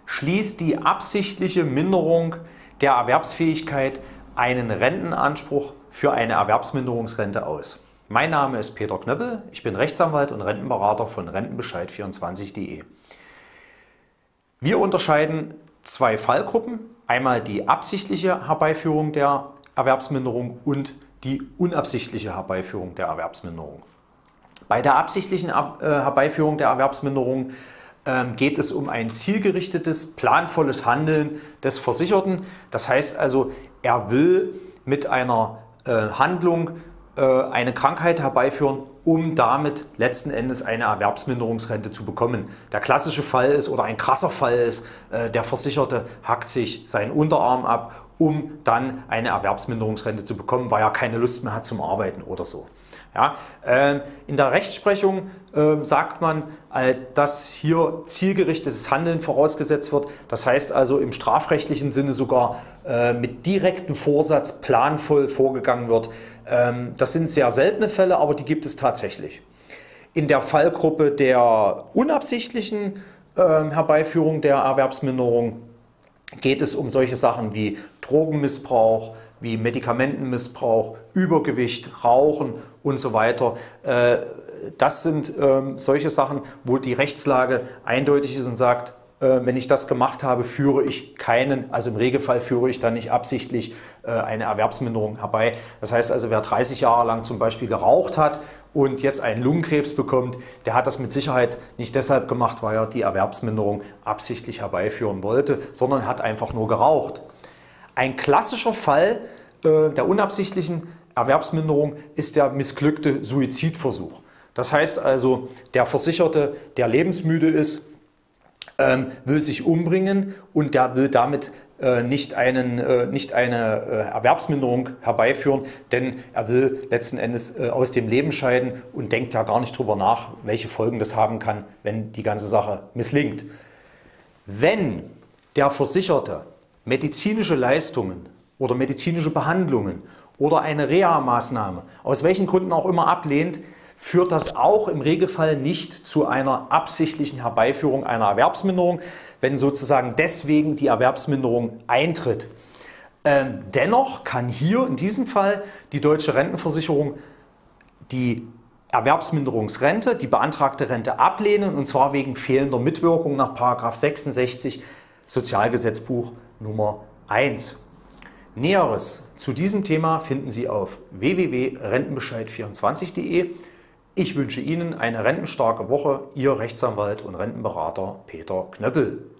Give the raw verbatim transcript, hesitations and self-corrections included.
Schließt die absichtliche Minderung der Erwerbsfähigkeit einen Rentenanspruch für eine Erwerbsminderungsrente aus? Mein Name ist Peter Knöppel, ich bin Rechtsanwalt und Rentenberater von Rentenbescheid vierundzwanzig punkt de. Wir unterscheiden zwei Fallgruppen, einmal die absichtliche Herbeiführung der Erwerbsminderung und die unabsichtliche Herbeiführung der Erwerbsminderung. Bei der absichtlichen Herbeiführung der Erwerbsminderung geht es um ein zielgerichtetes, planvolles Handeln des Versicherten. Das heißt also, er will mit einer Handlung eine Krankheit herbeiführen, um damit letzten Endes eine Erwerbsminderungsrente zu bekommen. Der klassische Fall ist oder ein krasser Fall ist, der Versicherte hackt sich seinen Unterarm ab, um dann eine Erwerbsminderungsrente zu bekommen, weil er keine Lust mehr hat zum Arbeiten oder so. Ja, äh, in der Rechtsprechung äh, sagt man, äh, dass hier zielgerichtetes Handeln vorausgesetzt wird. Das heißt also im strafrechtlichen Sinne sogar äh, mit direktem Vorsatz planvoll vorgegangen wird. Ähm, das sind sehr seltene Fälle, aber die gibt es tatsächlich. In der Fallgruppe der unabsichtlichen äh, Herbeiführung der Erwerbsminderung geht es um solche Sachen wie Drogenmissbrauch, wie Medikamentenmissbrauch, Übergewicht, Rauchen und so weiter. Das sind solche Sachen, wo die Rechtslage eindeutig ist und sagt, wenn ich das gemacht habe, führe ich keinen, also im Regelfall führe ich dann nicht absichtlich eine Erwerbsminderung herbei. Das heißt also, wer dreißig Jahre lang zum Beispiel geraucht hat und jetzt einen Lungenkrebs bekommt, der hat das mit Sicherheit nicht deshalb gemacht, weil er die Erwerbsminderung absichtlich herbeiführen wollte, sondern hat einfach nur geraucht. Ein klassischer Fall äh, der unabsichtlichen Erwerbsminderung ist der missglückte Suizidversuch. Das heißt also, der Versicherte, der lebensmüde ist, ähm, will sich umbringen und der will damit äh, nicht, einen, äh, nicht eine äh, Erwerbsminderung herbeiführen, denn er will letzten Endes äh, aus dem Leben scheiden und denkt ja gar nicht darüber nach, welche Folgen das haben kann, wenn die ganze Sache misslingt. Wenn der Versicherte medizinische Leistungen oder medizinische Behandlungen oder eine Reha-Maßnahme, aus welchen Gründen auch immer ablehnt, führt das auch im Regelfall nicht zu einer absichtlichen Herbeiführung einer Erwerbsminderung, wenn sozusagen deswegen die Erwerbsminderung eintritt. Ähm, dennoch kann hier in diesem Fall die Deutsche Rentenversicherung die Erwerbsminderungsrente, die beantragte Rente ablehnen, und zwar wegen fehlender Mitwirkung nach Paragraph sechsundsechzig Sozialgesetzbuch Nummer eins. Näheres zu diesem Thema finden Sie auf w w w punkt rentenbescheid vierundzwanzig punkt de. Ich wünsche Ihnen eine rentenstarke Woche, Ihr Rechtsanwalt und Rentenberater Peter Knöppel.